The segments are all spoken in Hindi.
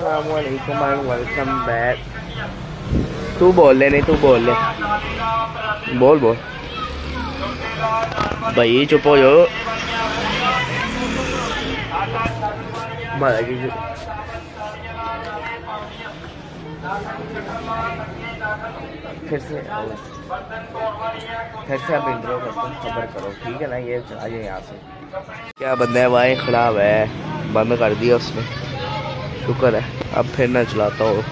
अस्सलामुअलैकुम एंड वेलकम बैक। तू बोल ले, नहीं तू बोल ले, बोल बोल भाई, चुप हो जाओ। फिर से अब इंट्रो करते हैं, खबर करो ठीक है ना। ये चला जाए यहाँ से। क्या बंदा है भाई, खराब है, बंद कर दिया उसने, शुक्र है। अब फिर ना चलाता हूँ।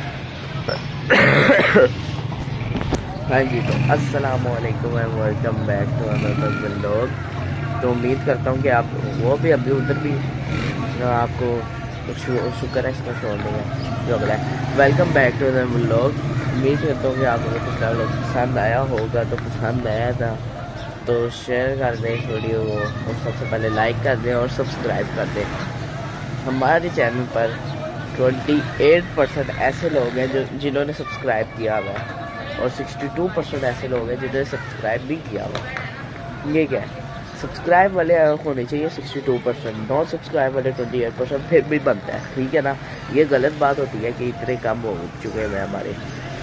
हाँ जी, तो अस्सलामुअलैकुम and welcome back to another vlog. तो उम्मीद करता हूँ कि आप वो भी अभी उधर भी आपको शुक्र है, इसका छोड़ देगा जो अगला है। Welcome back to another vlog. उम्मीद करता हूँ कि आपको पिछला व्लॉग पसंद आया होगा। तो पसंद आया था तो शेयर कर दें इस वीडियो को, और सबसे पहले लाइक कर दें और सब्सक्राइब कर दें। हमारे चैनल पर 28% ऐसे लोग हैं जो जिन्होंने सब्सक्राइब किया हुआ है, और 62% ऐसे लोग हैं जिन्होंने सब्सक्राइब भी किया हुआ है। ये क्या है, सब्सक्राइब वाले होने चाहिए 62%, नॉन सब्सक्राइब वाले 28%, फिर भी बनता है ठीक है ना। ये गलत बात होती है कि इतने कम हो चुके हैं हमारे।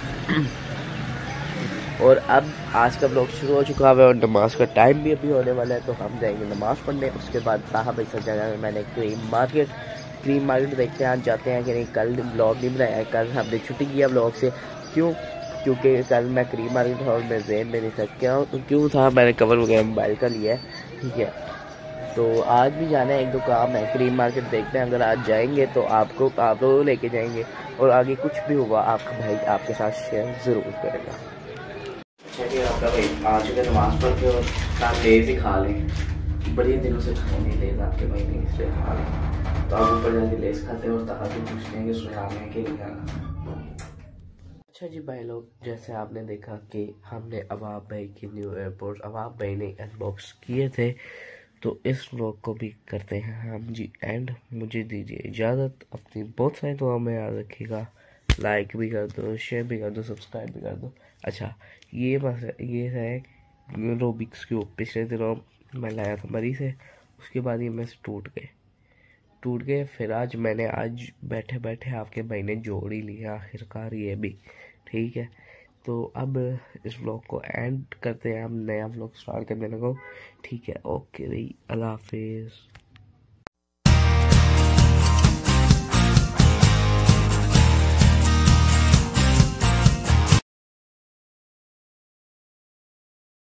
और अब आज का ब्लॉग शुरू हो चुका है और नमाज का टाइम भी अभी होने वाला है, तो हम जाएंगे नमाज पढ़ने। उसके बाद ताहा भाई सब जगह में मैंने क्रीम मार्केट देखते हैं आज जाते हैं कि नहीं। कल ब्लॉग नहीं बनाया, कल हमने छुट्टी किया ब्लॉग से। क्योंकि कल मैं क्रीम मार्केट हॉल में जेन में नहीं था। क्यों था, मैंने कवर वगैरह मोबाइल का लिया है ठीक है। तो आज भी जाना है, एक दो काम है, क्रीम मार्केट देखते हैं। अगर आज जाएंगे तो आप लोग लेके जाएंगे, और आगे कुछ भी हुआ आपका भाई आपके साथ शेयर ज़रूर करेगा। आपका भाई आ चुके नमाज पढ़ के, और काम लेज ही खा लें। बड़े दिनों से खाए नहीं लेज आपके भाई ने, इसलिए खा लें। तो आप ऊपर जाके लेज खाते हैं और ताहा से पूछते हैं कि सुना में कि नहीं आना। अच्छा जी भाई लोग, जैसे आपने देखा कि हमने अवाब भाई की न्यू एयरपोर्ट अवाब भाई ने अनबॉक्स किए थे, तो इस व्लॉग को भी करते हैं हम जी एंड। मुझे दीजिए इजाज़त, अपनी बहुत सारी दुआ में याद रखिएगा। लाइक भी कर दो, शेयर भी कर दो, सब्सक्राइब भी कर दो। अच्छा, ये है रोबिक्स क्यूब। पिछले दिनों मैं लाया था मरी से, उसके बाद ये मेरे से टूट गए। फिर आज बैठे बैठे आपके भाई ने जोड़ ही लिया आखिरकार ये भी ठीक है। तो अब इस व्लॉग को एंड करते हैं, हम नया व्लॉग स्टार्ट करने लगो ठीक है। ओके भाई, अल्लाह हाफिज़।